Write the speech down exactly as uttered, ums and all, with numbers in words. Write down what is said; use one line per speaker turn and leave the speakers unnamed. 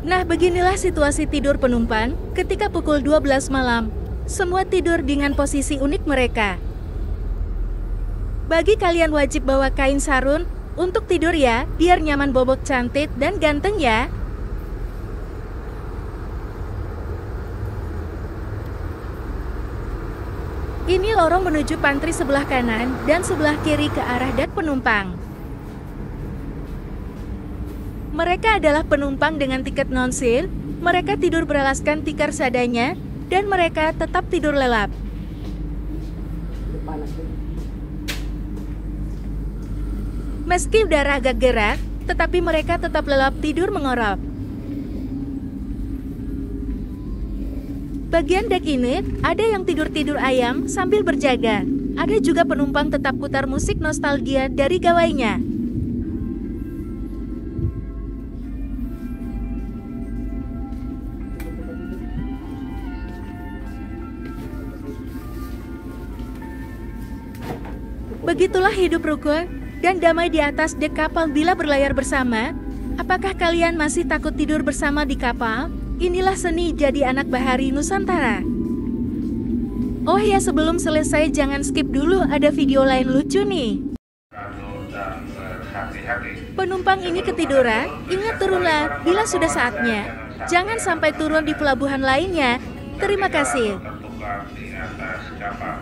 Nah, beginilah situasi tidur penumpang ketika pukul dua belas malam. Semua tidur dengan posisi unik mereka. Bagi kalian wajib bawa kain sarung untuk tidur ya, biar nyaman bobok cantik dan ganteng ya. Ini lorong menuju pantry sebelah kanan dan sebelah kiri ke arah dak penumpang. Mereka adalah penumpang dengan tiket non-sale, mereka tidur beralaskan tikar seadanya, dan mereka tetap tidur lelap. Meski udara agak gerak, tetapi mereka tetap lelap tidur mengorok. Bagian dek ini, ada yang tidur-tidur ayam sambil berjaga. Ada juga penumpang tetap putar musik nostalgia dari gawainya. Begitulah hidup rukun dan damai di atas dek kapal bila berlayar bersama. Apakah kalian masih takut tidur bersama di kapal? Inilah seni jadi anak bahari Nusantara. Oh ya, sebelum selesai jangan skip dulu, ada video lain lucu nih. Penumpang ini ketiduran, ingat turunlah bila sudah saatnya. Jangan sampai turun di pelabuhan lainnya. Terima kasih.